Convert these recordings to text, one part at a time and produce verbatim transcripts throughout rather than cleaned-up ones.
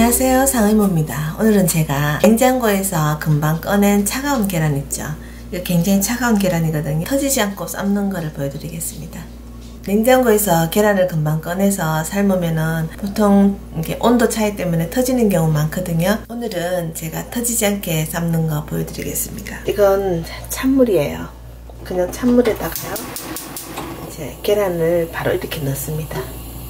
안녕하세요, 상의모입니다. 오늘은 제가 냉장고에서 금방 꺼낸 차가운 계란 있죠. 이거 굉장히 차가운 계란이거든요. 터지지 않고 삶는 거를 보여드리겠습니다. 냉장고에서 계란을 금방 꺼내서 삶으면은 보통 이게 온도 차이 때문에 터지는 경우 많거든요. 오늘은 제가 터지지 않게 삶는 거 보여드리겠습니다. 이건 찬물이에요. 그냥 찬물에다가요, 이제 계란을 바로 이렇게 넣습니다.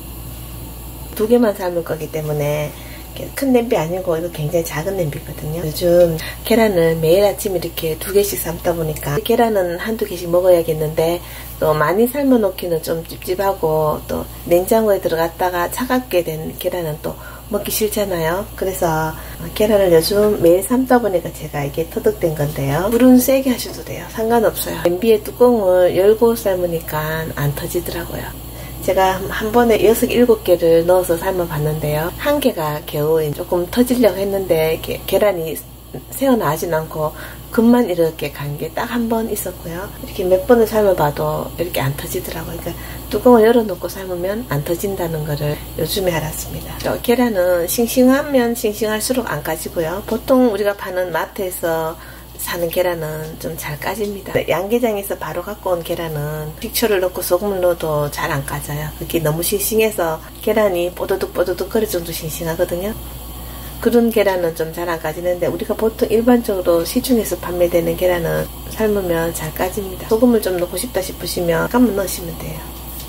두 개만 삶을 거기 때문에 큰 냄비 아니고 이거 굉장히 작은 냄비거든요. 요즘 계란을 매일 아침 이렇게 두 개씩 삶다 보니까 계란은 한두 개씩 먹어야겠는데 또 많이 삶아 놓기는 좀 찝찝하고 또 냉장고에 들어갔다가 차갑게 된 계란은 또 먹기 싫잖아요. 그래서 계란을 요즘 매일 삶다 보니까 제가 이게 터득된 건데요. 불은 세게 하셔도 돼요. 상관없어요. 냄비의 뚜껑을 열고 삶으니까 안 터지더라고요. 제가 한 번에 여섯, 일곱 개를 넣어서 삶아 봤는데요. 한 개가 겨우 조금 터지려고 했는데 계란이 새어나오진 않고 금만 이렇게 간 게 딱 한 번 있었고요. 이렇게 몇 번을 삶아봐도 이렇게 안 터지더라고요. 그러니까 뚜껑을 열어놓고 삶으면 안 터진다는 거를 요즘에 알았습니다. 또 계란은 싱싱하면 싱싱할수록 안 까지고요. 보통 우리가 파는 마트에서 사는 계란은 좀 잘 까집니다. 양계장에서 바로 갖고 온 계란은 식초를 넣고 소금을 넣어도 잘 안 까져요. 그게 너무 싱싱해서 계란이 뽀드득 뽀드득 거릴 정도 싱싱하거든요. 그런 계란은 좀 잘 안 까지는데 우리가 보통 일반적으로 시중에서 판매되는 계란은 삶으면 잘 까집니다. 소금을 좀 넣고 싶다 싶으시면 약간만 넣으시면 돼요.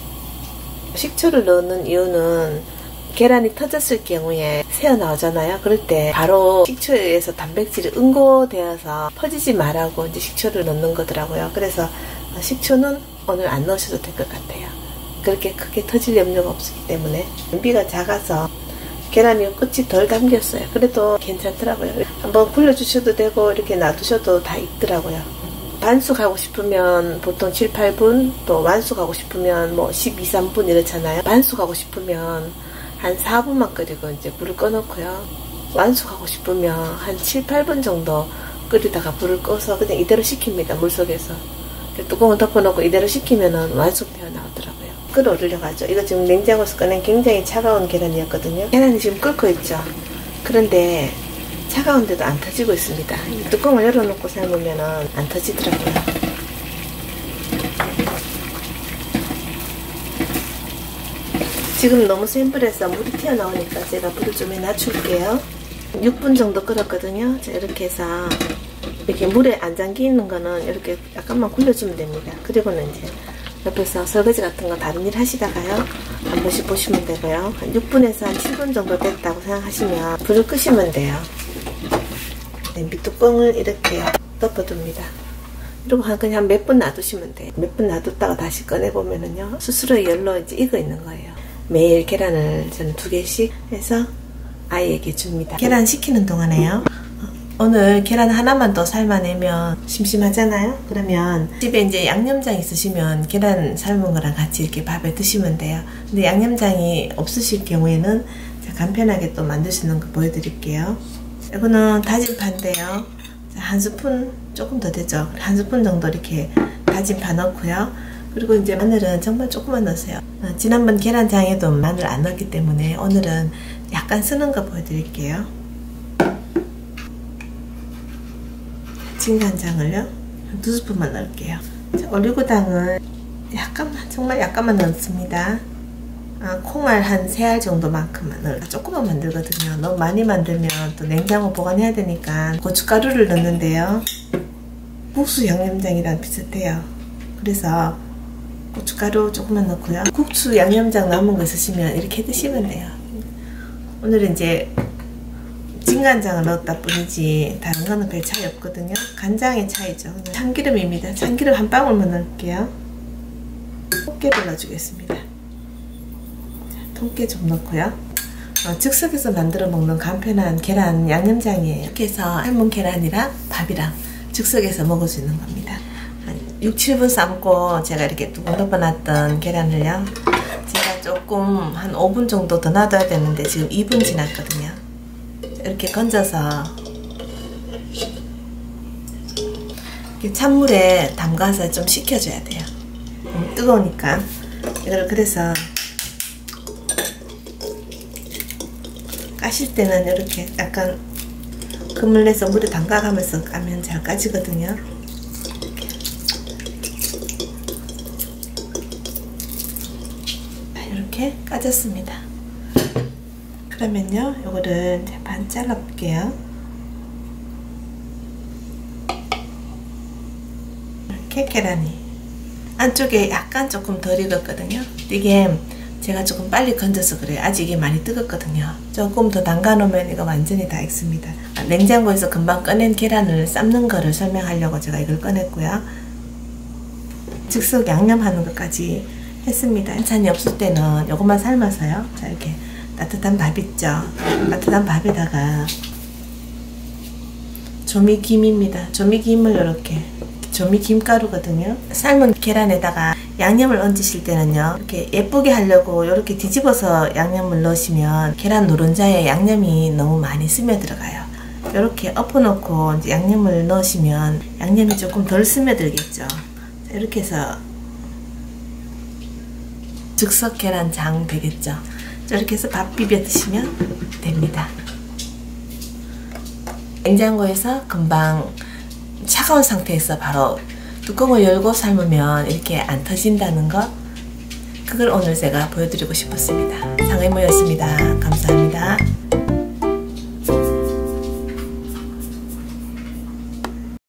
식초를 넣는 이유는 계란이 터졌을 경우에 새어나오잖아요. 그럴 때 바로 식초에서 단백질이 응고되어서 퍼지지 말라고 이제 식초를 넣는 거더라고요. 그래서 식초는 오늘 안 넣으셔도 될 것 같아요. 그렇게 크게 터질 염려가 없기 때문에. 냄비가 작아서 계란이 끝이 덜 담겼어요. 그래도 괜찮더라고요. 한번 굴려주셔도 되고 이렇게 놔두셔도 다 익더라고요. 반숙하고 싶으면 보통 칠, 팔 분, 또 완숙하고 싶으면 뭐 십이, 삼 분 이렇잖아요. 반숙하고 싶으면 한 사 분만 끓이고 이제 불을 꺼놓고요. 완숙하고 싶으면 한 칠, 팔 분 정도 끓이다가 불을 꺼서 그냥 이대로 식힙니다. 물속에서. 뚜껑을 덮어놓고 이대로 식히면은 완숙되어 나오더라고요. 끓어올려가죠. 이거 지금 냉장고에서 꺼낸 굉장히 차가운 계란이었거든요. 계란이 지금 끓고 있죠. 그런데 차가운데도 안 터지고 있습니다. 뚜껑을 열어놓고 삶으면은 안 터지더라고요. 지금 너무 센 불에서 물이 튀어나오니까 제가 불을 좀 낮출게요. 육 분 정도 끓었거든요. 자, 이렇게 해서 이렇게 물에 안 잠기는 거는 이렇게 약간만 굴려주면 됩니다. 그리고는 이제 옆에서 설거지 같은 거 다른 일 하시다가요, 한 번씩 보시면 되고요. 한 육 분에서 한 칠 분 정도 됐다고 생각하시면 불을 끄시면 돼요. 냄비 뚜껑을 이렇게 덮어둡니다. 그리고 한 그냥 몇 분 놔두시면 돼요. 몇 분 놔뒀다가 다시 꺼내보면은요, 스스로 열로 이제 익어 있는 거예요. 매일 계란을 저는 두 개씩 해서 아이에게 줍니다. 계란 식히는 동안에요, 오늘 계란 하나만 더 삶아내면 심심하잖아요. 그러면 집에 이제 양념장 있으시면 계란 삶은 거랑 같이 이렇게 밥에 드시면 돼요. 근데 양념장이 없으실 경우에는 간편하게 또 만들 수 있는 거 보여드릴게요. 이거는 다진 파인데요, 한 스푼 조금 더 되죠. 한 스푼 정도 이렇게 다진 파 넣고요. 그리고 이제 마늘은 정말 조금만 넣으세요. 어, 지난번 계란장에도 마늘 안 넣었기 때문에 오늘은 약간 쓰는 거 보여드릴게요. 진간장을요, 두 스푼만 넣을게요. 자, 올리고당은 약간만, 정말 약간만 넣습니다. 아, 콩알 한 세 알 정도만큼만 넣어요. 조금만 만들거든요. 너무 많이 만들면 또 냉장고 보관해야 되니까. 고춧가루를 넣는데요, 국수 양념장이랑 비슷해요. 그래서 고춧가루 조금만 넣고요. 국수 양념장 남은 거 있으시면 이렇게 드시면 돼요. 오늘은 이제 진간장을 넣었다 뿐이지 다른 거는 별 차이 없거든요. 간장의 차이죠. 참기름입니다. 참기름 한 방울만 넣을게요. 통깨를 넣어주겠습니다. 통깨 좀 넣고요. 어, 즉석에서 만들어 먹는 간편한 계란 양념장이에요. 이렇게 해서 삶은 계란이랑 밥이랑 즉석에서 먹을 수 있는 겁니다. 한 육, 칠 분 삶고 제가 이렇게 뚜껑 덮어놨던 계란을요, 제가 조금 한 오 분 정도 더 놔둬야 되는데 지금 이 분 지났거든요. 이렇게 건져서 이렇게 찬물에 담가서 좀 식혀줘야 돼요. 음, 뜨거우니까. 이걸 그래서 까실 때는 이렇게 약간 금을 내서 물에 담가가면서 까면 잘 까지거든요. 이렇게, 이렇게 까졌습니다. 그러면요, 요거를 이제 반 잘라 볼게요. 이렇게 계란이 안쪽에 약간 조금 덜 익었거든요. 이게 제가 조금 빨리 건져서 그래요. 아직 이게 많이 뜨겁거든요. 조금 더 담가 놓으면 이거 완전히 다 익습니다. 냉장고에서 금방 꺼낸 계란을 삶는 거를 설명하려고 제가 이걸 꺼냈고요. 즉석 양념하는 것까지 했습니다. 반찬이 없을 때는 이것만 삶아서요. 자, 이렇게 따뜻한 밥 있죠. 따뜻한 밥에다가 조미김입니다. 조미김을 이렇게, 조미김가루거든요. 삶은 계란에다가 양념을 얹으실 때는요, 이렇게 예쁘게 하려고 이렇게 뒤집어서 양념을 넣으시면 계란 노른자에 양념이 너무 많이 스며 들어가요. 이렇게 엎어놓고 이제 양념을 넣으시면 양념이 조금 덜 스며들겠죠. 이렇게 해서 즉석 계란장 되겠죠. 이렇게 해서 밥 비벼 드시면 됩니다. 냉장고에서 금방 차가운 상태에서 바로 뚜껑을 열고 삶으면 이렇게 안 터진다는 거, 그걸 오늘 제가 보여드리고 싶었습니다. 상의모였습니다. 감사합니다.